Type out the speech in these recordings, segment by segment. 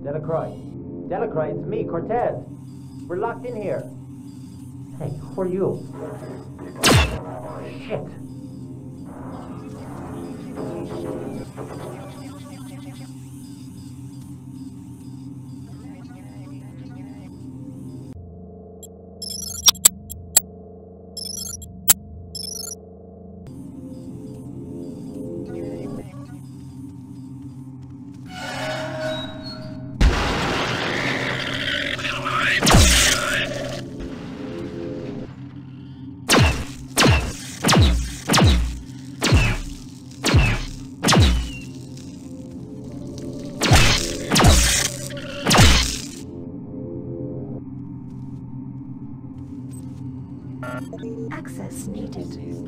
Delacroix. Delacroix, it's me, Cortez. We're locked in here. Hey, who are you? Shit. Access needed.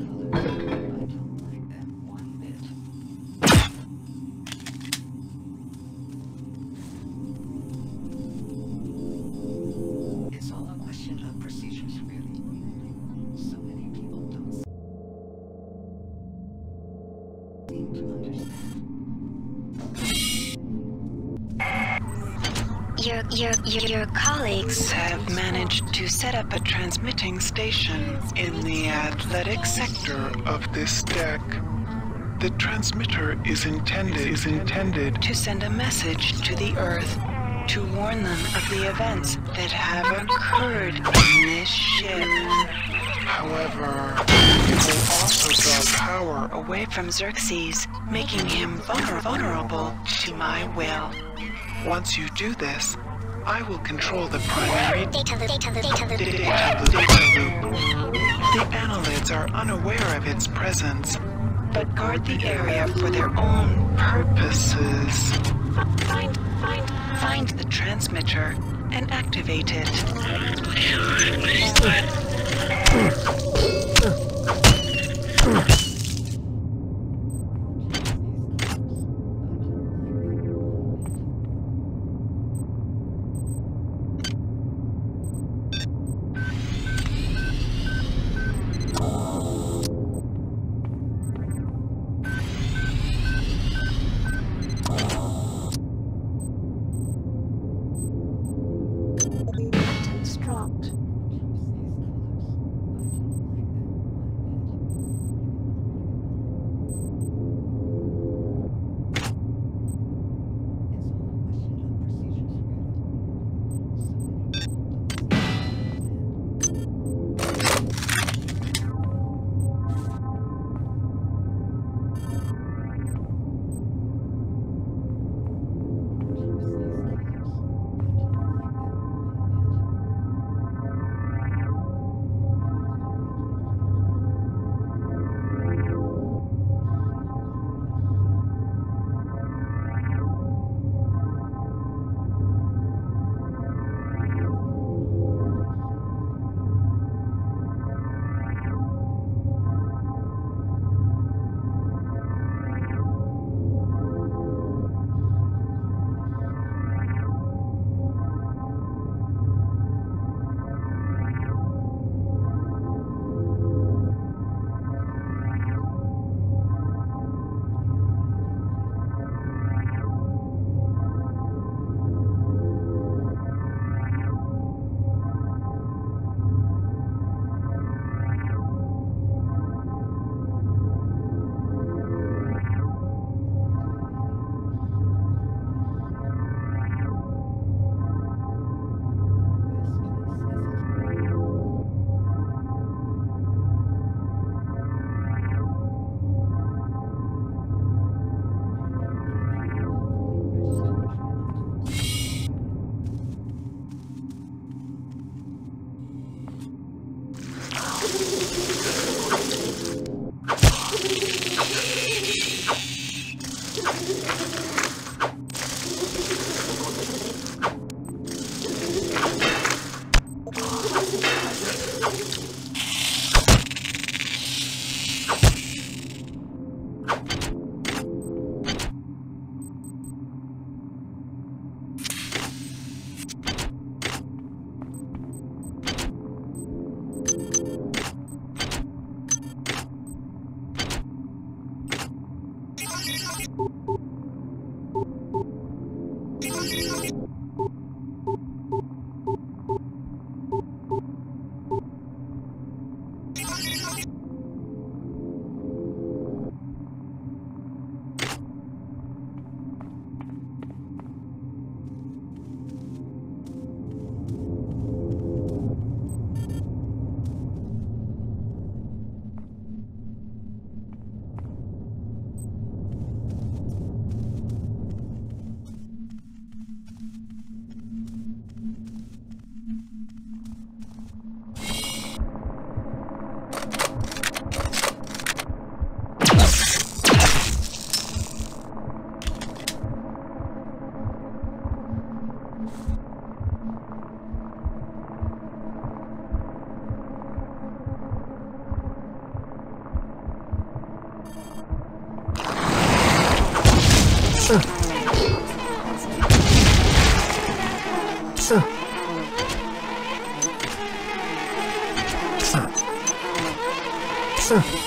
It's all a question of procedures, really. So many people don't seem to understand. Your colleagues have managed to set up a transmitting station in the athletic sector Of this deck, the transmitter is intended to send a message to the Earth to warn them of the events that have occurred in this ship. However, it will also draw power Away from Xerxes, making him vulnerable to my will. Once you do this, I will control the primary Data loop. data loop. The annelids are unaware of its presence. But guard the area for their own purposes. Find the transmitter and activate it. Items dropped. Huh.